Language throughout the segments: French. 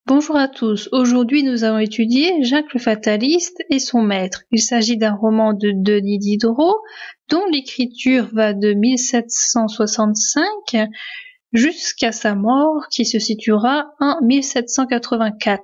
Bonjour à tous, aujourd'hui nous allons étudier Jacques le Fataliste et son maître. Il s'agit d'un roman de Denis Diderot dont l'écriture va de 1765 jusqu'à sa mort qui se situera en 1784.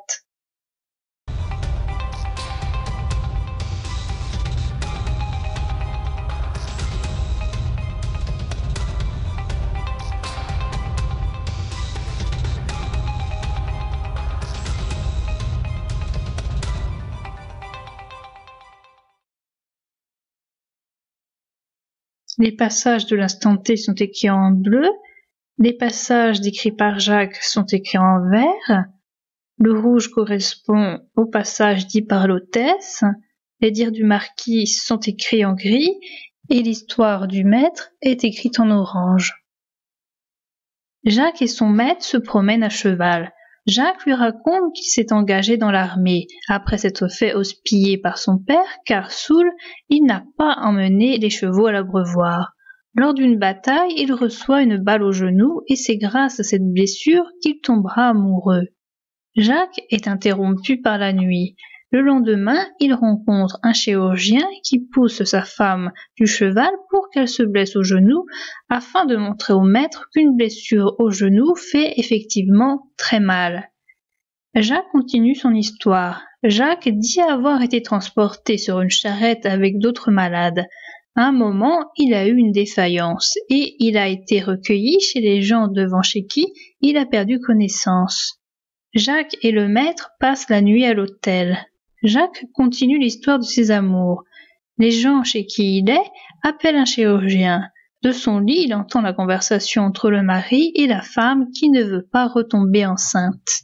Les passages de l'instant T sont écrits en bleu, les passages décrits par Jacques sont écrits en vert, le rouge correspond au passage dit par l'hôtesse, les dires du marquis sont écrits en gris et l'histoire du maître est écrite en orange. Jacques et son maître se promènent à cheval. Jacques lui raconte qu'il s'est engagé dans l'armée, après s'être fait houspiller par son père, car saoul, il n'a pas emmené les chevaux à l'abreuvoir. Lors d'une bataille, il reçoit une balle au genou et c'est grâce à cette blessure qu'il tombera amoureux. Jacques est interrompu par la nuit. Le lendemain, il rencontre un chirurgien qui pousse sa femme du cheval pour qu'elle se blesse au genou afin de montrer au maître qu'une blessure au genou fait effectivement très mal. Jacques continue son histoire. Jacques dit avoir été transporté sur une charrette avec d'autres malades. À un moment, il a eu une défaillance et il a été recueilli chez les gens devant chez qui il a perdu connaissance. Jacques et le maître passent la nuit à l'hôtel. Jacques continue l'histoire de ses amours. Les gens chez qui il est appellent un chirurgien. De son lit, il entend la conversation entre le mari et la femme qui ne veut pas retomber enceinte.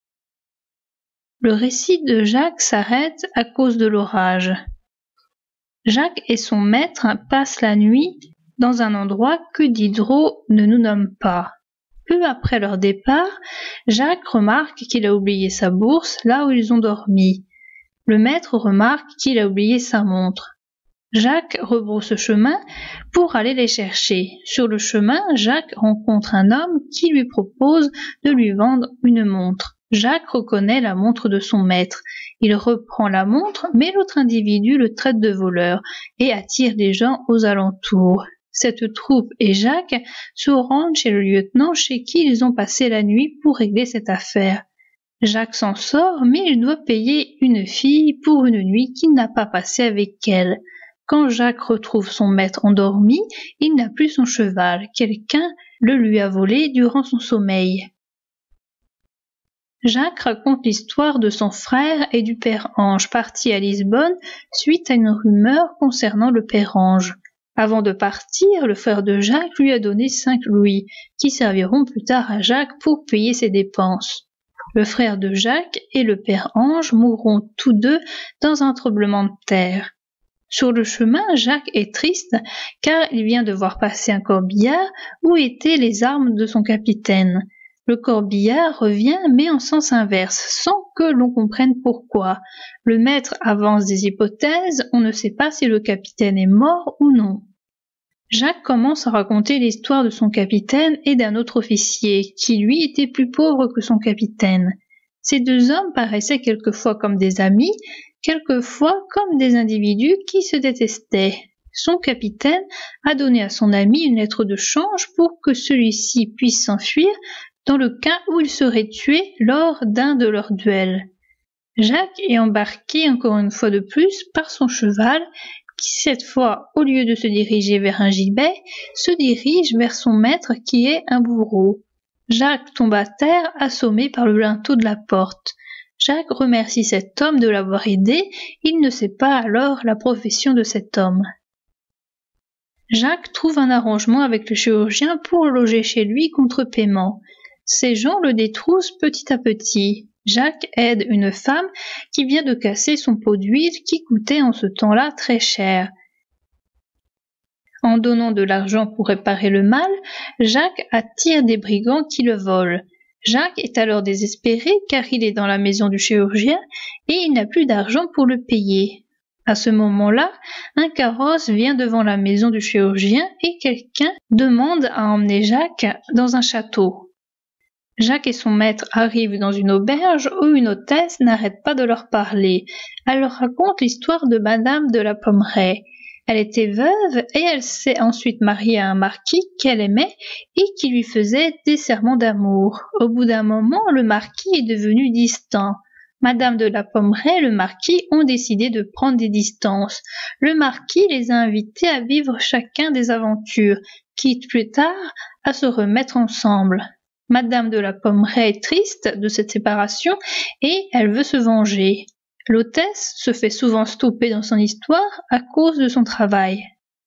Le récit de Jacques s'arrête à cause de l'orage. Jacques et son maître passent la nuit dans un endroit que Diderot ne nous nomme pas. Peu après leur départ, Jacques remarque qu'il a oublié sa bourse là où ils ont dormi. Le maître remarque qu'il a oublié sa montre. Jacques rebrousse chemin pour aller les chercher. Sur le chemin, Jacques rencontre un homme qui lui propose de lui vendre une montre. Jacques reconnaît la montre de son maître. Il reprend la montre, mais l'autre individu le traite de voleur et attire les gens aux alentours. Cette troupe et Jacques se rendent chez le lieutenant chez qui ils ont passé la nuit pour régler cette affaire. Jacques s'en sort, mais il doit payer une fille pour une nuit qu'il n'a pas passée avec elle. Quand Jacques retrouve son maître endormi, il n'a plus son cheval. Quelqu'un le lui a volé durant son sommeil. Jacques raconte l'histoire de son frère et du père Ange parti à Lisbonne suite à une rumeur concernant le père Ange. Avant de partir, le frère de Jacques lui a donné 5 louis, qui serviront plus tard à Jacques pour payer ses dépenses. Le frère de Jacques et le père Ange mourront tous deux dans un tremblement de terre. Sur le chemin, Jacques est triste car il vient de voir passer un corbillard où étaient les armes de son capitaine. Le corbillard revient mais en sens inverse, sans que l'on comprenne pourquoi. Le maître avance des hypothèses, on ne sait pas si le capitaine est mort ou non. Jacques commence à raconter l'histoire de son capitaine et d'un autre officier, qui lui était plus pauvre que son capitaine. Ces deux hommes paraissaient quelquefois comme des amis, quelquefois comme des individus qui se détestaient. Son capitaine a donné à son ami une lettre de change pour que celui-ci puisse s'enfuir dans le cas où il serait tué lors d'un de leurs duels. Jacques est embarqué encore une fois de plus par son cheval qui cette fois, au lieu de se diriger vers un gibet, se dirige vers son maître qui est un bourreau. Jacques tombe à terre, assommé par le linteau de la porte. Jacques remercie cet homme de l'avoir aidé, il ne sait pas alors la profession de cet homme. Jacques trouve un arrangement avec le chirurgien pour le loger chez lui contre paiement. Ces gens le détroussent petit à petit. Jacques aide une femme qui vient de casser son pot d'huile qui coûtait en ce temps-là très cher. En donnant de l'argent pour réparer le mal, Jacques attire des brigands qui le volent. Jacques est alors désespéré car il est dans la maison du chirurgien et il n'a plus d'argent pour le payer. À ce moment-là, un carrosse vient devant la maison du chirurgien et quelqu'un demande à emmener Jacques dans un château. Jacques et son maître arrivent dans une auberge où une hôtesse n'arrête pas de leur parler. Elle leur raconte l'histoire de Madame de la Pommeraye. Elle était veuve et elle s'est ensuite mariée à un marquis qu'elle aimait et qui lui faisait des serments d'amour. Au bout d'un moment, le marquis est devenu distant. Madame de la Pommeraye et le marquis ont décidé de prendre des distances. Le marquis les a invités à vivre chacun des aventures, quitte plus tard à se remettre ensemble. Madame de la Pommeraye est triste de cette séparation et elle veut se venger. L'hôtesse se fait souvent stopper dans son histoire à cause de son travail.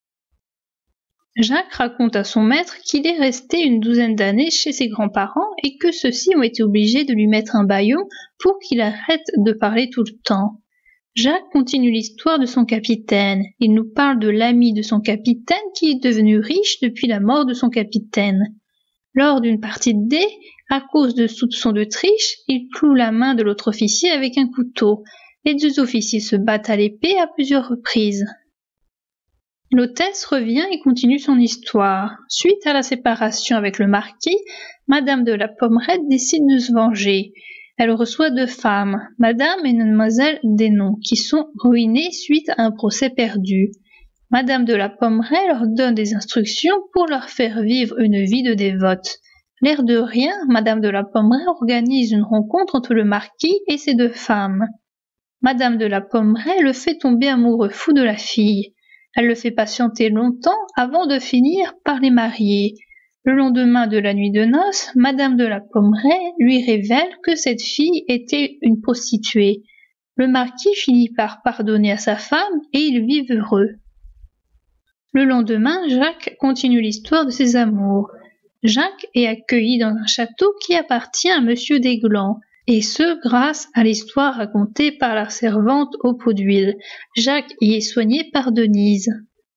Jacques raconte à son maître qu'il est resté une douzaine d'années chez ses grands-parents et que ceux-ci ont été obligés de lui mettre un bâillon pour qu'il arrête de parler tout le temps. Jacques continue l'histoire de son capitaine. Il nous parle de l'ami de son capitaine qui est devenu riche depuis la mort de son capitaine. Lors d'une partie de dés, à cause de soupçons de triche, il cloue la main de l'autre officier avec un couteau. Les deux officiers se battent à l'épée à plusieurs reprises. L'hôtesse revient et continue son histoire. Suite à la séparation avec le marquis, Madame de la Pommeraye décide de se venger. Elle reçoit 2 femmes, Madame et Mademoiselle Desnoms, qui sont ruinées suite à un procès perdu. Madame de la Pommeraye leur donne des instructions pour leur faire vivre une vie de dévote. L'air de rien, Madame de la Pommeraye organise une rencontre entre le marquis et ces 2 femmes. Madame de la Pommeraye le fait tomber amoureux fou de la fille. Elle le fait patienter longtemps avant de finir par les marier. Le lendemain de la nuit de noces, Madame de la Pommeraye lui révèle que cette fille était une prostituée. Le marquis finit par pardonner à sa femme et ils vivent heureux. Le lendemain, Jacques continue l'histoire de ses amours. Jacques est accueilli dans un château qui appartient à Monsieur Desglands, et ce grâce à l'histoire racontée par la servante au pot d'huile. Jacques y est soigné par Denise.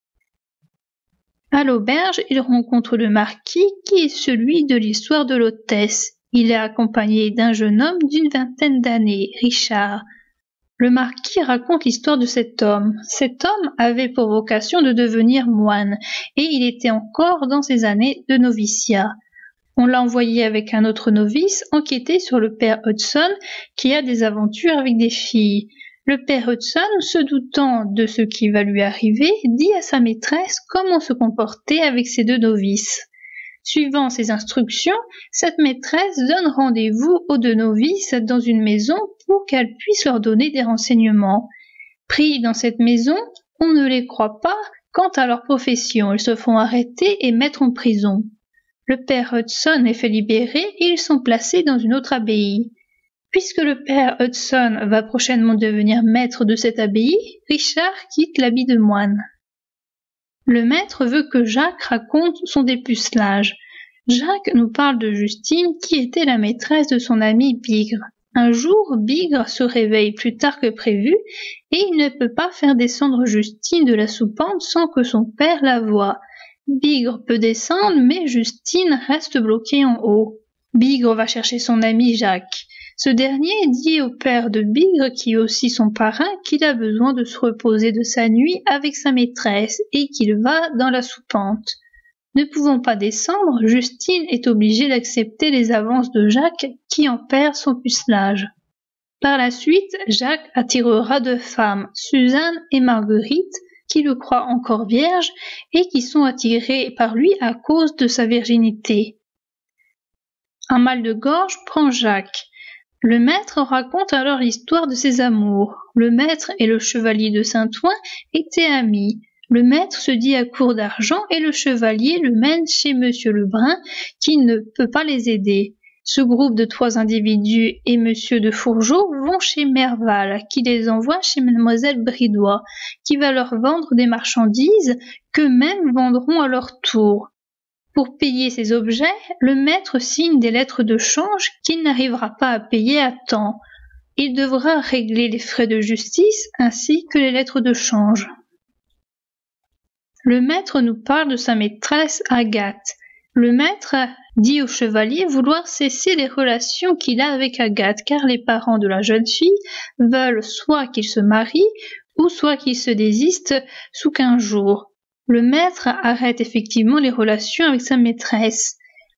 À l'auberge, il rencontre le marquis qui est celui de l'histoire de l'hôtesse. Il est accompagné d'un jeune homme d'une vingtaine d'années, Richard. Le marquis raconte l'histoire de cet homme. Cet homme avait pour vocation de devenir moine, et il était encore dans ses années de noviciat. On l'a envoyé avec un autre novice enquêter sur le père Hudson qui a des aventures avec des filles. Le père Hudson, se doutant de ce qui va lui arriver, dit à sa maîtresse comment se comporter avec ses 2 novices. Suivant ses instructions, cette maîtresse donne rendez-vous aux 2 novices dans une maison pour qu'elle puisse leur donner des renseignements. Pris dans cette maison, on ne les croit pas quant à leur profession. Ils se font arrêter et mettre en prison. Le père Hudson est fait libérer et ils sont placés dans une autre abbaye. Puisque le père Hudson va prochainement devenir maître de cette abbaye, Richard quitte l'habit de moine. Le maître veut que Jacques raconte son dépucelage. Jacques nous parle de Justine qui était la maîtresse de son ami Bigre. Un jour, Bigre se réveille plus tard que prévu et il ne peut pas faire descendre Justine de la soupente sans que son père la voie. Bigre peut descendre, mais Justine reste bloquée en haut. Bigre va chercher son ami Jacques. Ce dernier dit au père de Bigre, qui est aussi son parrain, qu'il a besoin de se reposer de sa nuit avec sa maîtresse et qu'il va dans la soupente. Ne pouvant pas descendre, Justine est obligée d'accepter les avances de Jacques qui en perd son pucelage. Par la suite, Jacques attirera 2 femmes, Suzanne et Marguerite, qui le croient encore vierge et qui sont attirées par lui à cause de sa virginité. Un mal de gorge prend Jacques. Le maître raconte alors l'histoire de ses amours. Le maître et le chevalier de Saint-Ouen étaient amis. Le maître se dit à court d'argent et le chevalier le mène chez Monsieur Lebrun qui ne peut pas les aider. Ce groupe de 3 individus et Monsieur de Fourgeau vont chez Merval, qui les envoie chez Mademoiselle Bridois, qui va leur vendre des marchandises qu'eux-mêmes vendront à leur tour. Pour payer ces objets, le maître signe des lettres de change qu'il n'arrivera pas à payer à temps. Il devra régler les frais de justice ainsi que les lettres de change. Le maître nous parle de sa maîtresse Agathe. Le maître dit au chevalier vouloir cesser les relations qu'il a avec Agathe, car les parents de la jeune fille veulent soit qu'il se marie, ou soit qu'il se désiste sous 15 jours. Le maître arrête effectivement les relations avec sa maîtresse.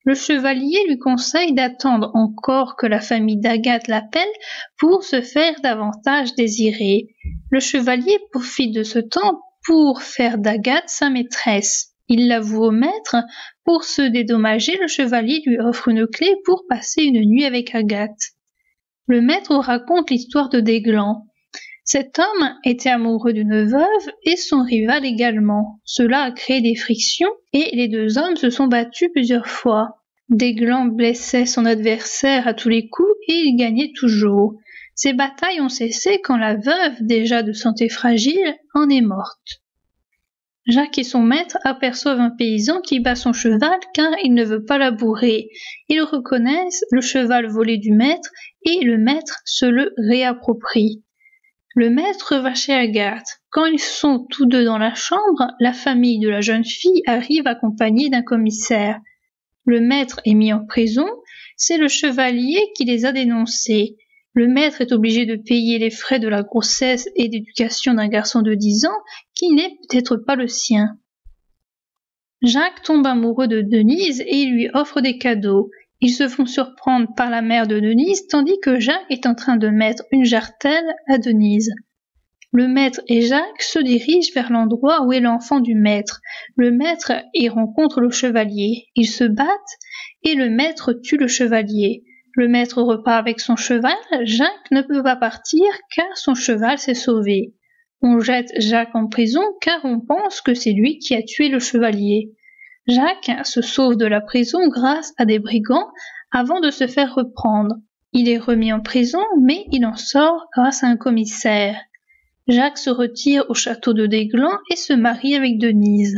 Le chevalier lui conseille d'attendre encore que la famille d'Agathe l'appelle pour se faire davantage désirer. Le chevalier profite de ce temps pour faire d'Agathe sa maîtresse. Il l'avoue au maître. Pour se dédommager, le chevalier lui offre une clé pour passer une nuit avec Agathe. Le maître raconte l'histoire de Desglands. Cet homme était amoureux d'une veuve et son rival également. Cela a créé des frictions et les deux hommes se sont battus plusieurs fois. Desglands blessait son adversaire à tous les coups et il gagnait toujours. Ces batailles ont cessé quand la veuve, déjà de santé fragile, en est morte. Jacques et son maître aperçoivent un paysan qui bat son cheval car il ne veut pas labourer. Ils reconnaissent le cheval volé du maître et le maître se le réapproprie. Le maître va chez Agathe. Quand ils sont tous deux dans la chambre, la famille de la jeune fille arrive accompagnée d'un commissaire. Le maître est mis en prison, c'est le chevalier qui les a dénoncés. Le maître est obligé de payer les frais de la grossesse et d'éducation d'un garçon de 10 ans qui n'est peut-être pas le sien. Jacques tombe amoureux de Denise et il lui offre des cadeaux. Ils se font surprendre par la mère de Denise tandis que Jacques est en train de mettre une jarretelle à Denise. Le maître et Jacques se dirigent vers l'endroit où est l'enfant du maître. Le maître y rencontre le chevalier. Ils se battent et le maître tue le chevalier. Le maître repart avec son cheval. Jacques ne peut pas partir car son cheval s'est sauvé. On jette Jacques en prison car on pense que c'est lui qui a tué le chevalier. Jacques se sauve de la prison grâce à des brigands avant de se faire reprendre. Il est remis en prison, mais il en sort grâce à un commissaire. Jacques se retire au château de Desglands et se marie avec Denise.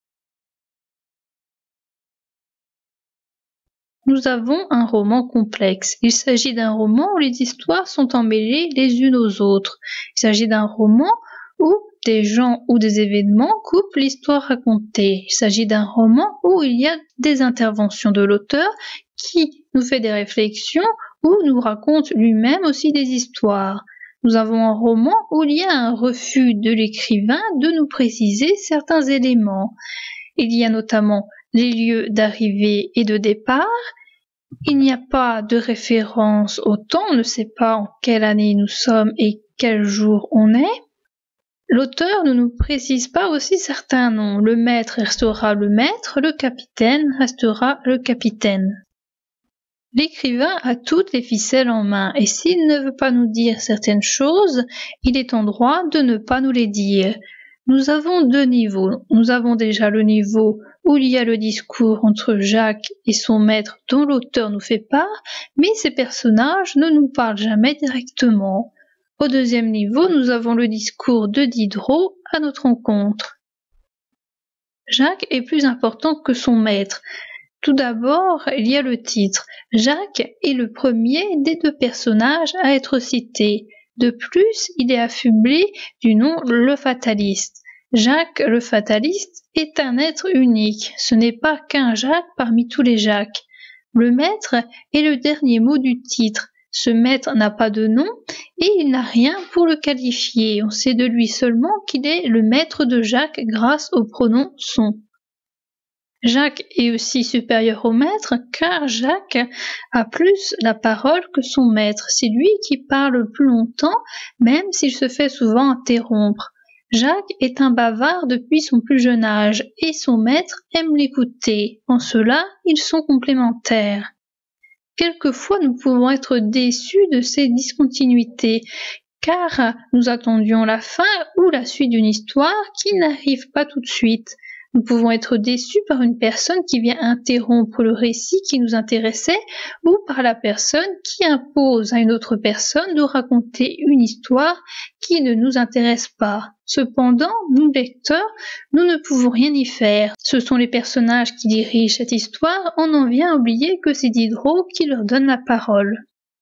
Nous avons un roman complexe. Il s'agit d'un roman où les histoires sont emmêlées les unes aux autres. Il s'agit d'un roman où des gens ou des événements coupent l'histoire racontée. Il s'agit d'un roman où il y a des interventions de l'auteur qui nous fait des réflexions ou nous raconte lui-même aussi des histoires. Nous avons un roman où il y a un refus de l'écrivain de nous préciser certains éléments. Il y a notamment les lieux d'arrivée et de départ. Il n'y a pas de référence au temps, on ne sait pas en quelle année nous sommes et quel jour on est. L'auteur ne nous précise pas aussi certains noms. Le maître restera le maître, le capitaine restera le capitaine. L'écrivain a toutes les ficelles en main et s'il ne veut pas nous dire certaines choses, il est en droit de ne pas nous les dire. Nous avons deux niveaux. Nous avons déjà le niveau où il y a le discours entre Jacques et son maître dont l'auteur nous fait part, mais ces personnages ne nous parlent jamais directement. Au deuxième niveau, nous avons le discours de Diderot à notre encontre. Jacques est plus important que son maître. Tout d'abord, il y a le titre. Jacques est le premier des deux personnages à être cité. De plus, il est affublé du nom le fataliste. Jacques le fataliste est un être unique. Ce n'est pas qu'un Jacques parmi tous les Jacques. Le maître est le dernier mot du titre. Ce maître n'a pas de nom et il n'a rien pour le qualifier. On sait de lui seulement qu'il est le maître de Jacques grâce au pronom son. Jacques est aussi supérieur au maître car Jacques a plus la parole que son maître. C'est lui qui parle le plus longtemps, même s'il se fait souvent interrompre. Jacques est un bavard depuis son plus jeune âge et son maître aime l'écouter. En cela, ils sont complémentaires. Quelquefois, nous pouvons être déçus de ces discontinuités, car nous attendions la fin ou la suite d'une histoire qui n'arrive pas tout de suite. Nous pouvons être déçus par une personne qui vient interrompre le récit qui nous intéressait ou par la personne qui impose à une autre personne de raconter une histoire qui ne nous intéresse pas. Cependant, nous lecteurs, nous ne pouvons rien y faire. Ce sont les personnages qui dirigent cette histoire, on en vient à oublier que c'est Diderot qui leur donne la parole.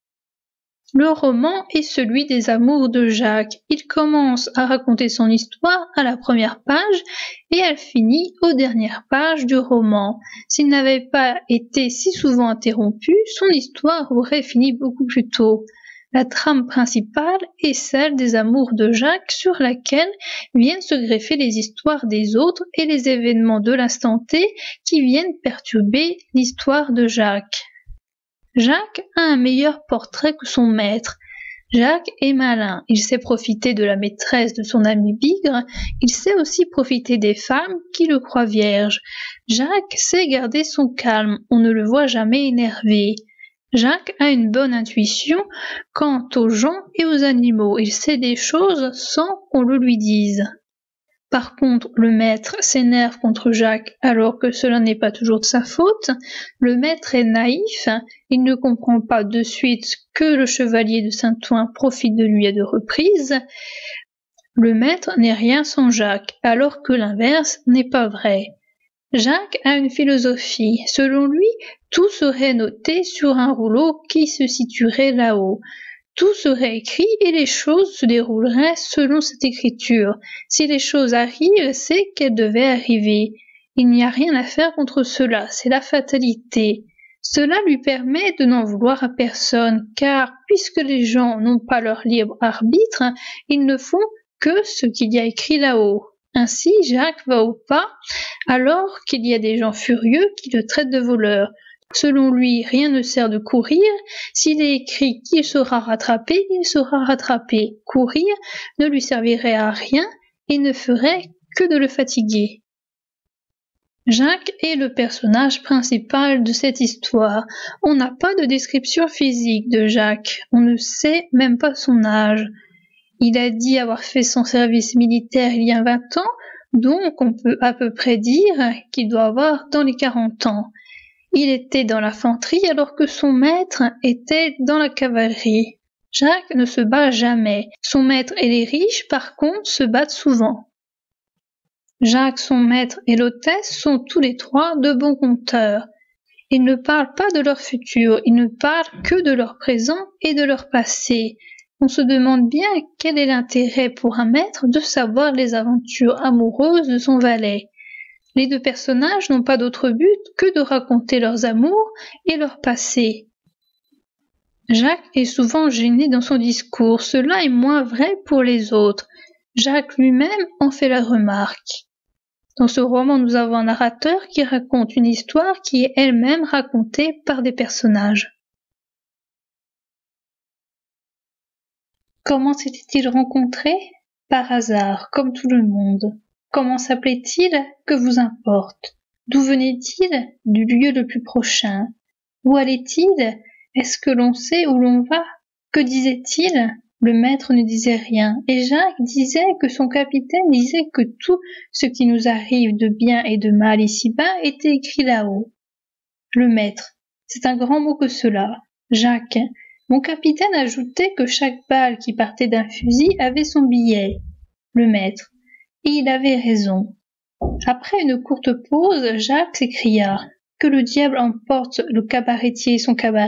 Le roman est celui des amours de Jacques. Il commence à raconter son histoire à la première page et elle finit aux dernières pages du roman. S'il n'avait pas été si souvent interrompu, son histoire aurait fini beaucoup plus tôt. La trame principale est celle des amours de Jacques sur laquelle viennent se greffer les histoires des autres et les événements de l'instant T qui viennent perturber l'histoire de Jacques. Jacques a un meilleur portrait que son maître. Jacques est malin, il sait profiter de la maîtresse de son ami Bigre, il sait aussi profiter des femmes qui le croient vierge. Jacques sait garder son calme, on ne le voit jamais énervé. Jacques a une bonne intuition quant aux gens et aux animaux, il sait des choses sans qu'on le lui dise. Par contre, le maître s'énerve contre Jacques alors que cela n'est pas toujours de sa faute. Le maître est naïf, il ne comprend pas de suite que le chevalier de Saint-Ouen profite de lui à 2 reprises. Le maître n'est rien sans Jacques, alors que l'inverse n'est pas vrai. Jacques a une philosophie. Selon lui, tout serait noté sur un rouleau qui se situerait là-haut. Tout serait écrit et les choses se dérouleraient selon cette écriture. Si les choses arrivent, c'est qu'elles devaient arriver. Il n'y a rien à faire contre cela, c'est la fatalité. Cela lui permet de n'en vouloir à personne, car puisque les gens n'ont pas leur libre arbitre, ils ne font que ce qu'il y a écrit là-haut. Ainsi, Jacques va au pas, alors qu'il y a des gens furieux qui le traitent de voleur. Selon lui, rien ne sert de courir. S'il est écrit qu'il sera rattrapé, il sera rattrapé. Courir ne lui servirait à rien et ne ferait que de le fatiguer. Jacques est le personnage principal de cette histoire. On n'a pas de description physique de Jacques. On ne sait même pas son âge. Il a dit avoir fait son service militaire il y a 20 ans, donc on peut à peu près dire qu'il doit avoir dans les 40 ans. Il était dans l'infanterie alors que son maître était dans la cavalerie. Jacques ne se bat jamais. Son maître et les riches, par contre, se battent souvent. Jacques, son maître et l'hôtesse sont tous les 3 de bons conteurs. Ils ne parlent pas de leur futur, ils ne parlent que de leur présent et de leur passé. On se demande bien quel est l'intérêt pour un maître de savoir les aventures amoureuses de son valet. Les 2 personnages n'ont pas d'autre but que de raconter leurs amours et leur passé. Jacques est souvent gêné dans son discours, cela est moins vrai pour les autres. Jacques lui-même en fait la remarque. Dans ce roman, nous avons un narrateur qui raconte une histoire qui est elle-même racontée par des personnages. Comment s'étaient-ils rencontrés? Par hasard, comme tout le monde. Comment s'appelait-il? Que vous importe? D'où venait-il? Du lieu le plus prochain. Où allait-il? Est-ce que l'on sait où l'on va? Que disait-il? Le maître ne disait rien, et Jacques disait que son capitaine disait que tout ce qui nous arrive de bien et de mal ici-bas était écrit là-haut. Le maître, c'est un grand mot que cela. Jacques, mon capitaine ajoutait que chaque balle qui partait d'un fusil avait son billet. Le maître, et il avait raison. Après une courte pause, Jacques s'écria « Que le diable emporte le cabaretier son cabaret !»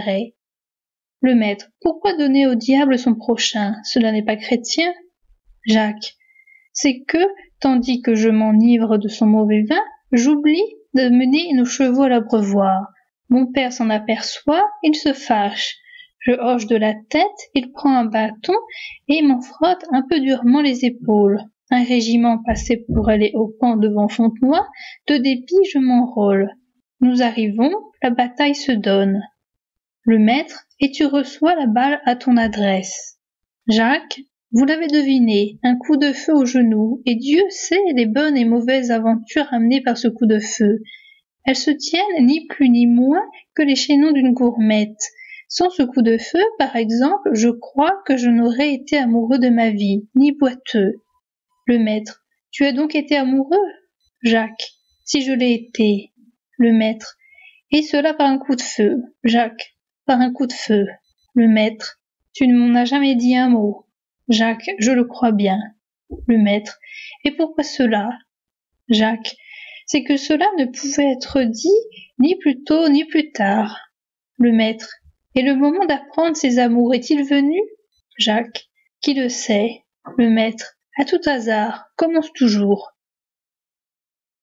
Le maître, pourquoi donner au diable son prochain? Cela n'est pas chrétien. Jacques, c'est que, tandis que je m'enivre de son mauvais vin, j'oublie de mener nos chevaux à l'abreuvoir. Mon père s'en aperçoit, il se fâche. Je hoche de la tête, il prend un bâton et m'en frotte un peu durement les épaules. Un régiment passait pour aller au camp devant Fontenoy, de dépit je m'enrôle. Nous arrivons, la bataille se donne. Le maître, et tu reçois la balle à ton adresse. Jacques, vous l'avez deviné, un coup de feu au genou, et Dieu sait les bonnes et mauvaises aventures amenées par ce coup de feu. Elles se tiennent ni plus ni moins que les chaînons d'une gourmette. Sans ce coup de feu, par exemple, je crois que je n'aurais été amoureux de ma vie, ni boiteux. Le maître, tu as donc été amoureux? Jacques, si je l'ai été. Le maître, et cela par un coup de feu. Jacques, par un coup de feu. Le maître, tu ne m'en as jamais dit un mot. Jacques, je le crois bien. Le maître, et pourquoi cela? Jacques, c'est que cela ne pouvait être dit ni plus tôt ni plus tard. Le maître, et le moment d'apprendre ses amours est-il venu? Jacques, qui le sait? Le maître, à tout hasard, commence toujours.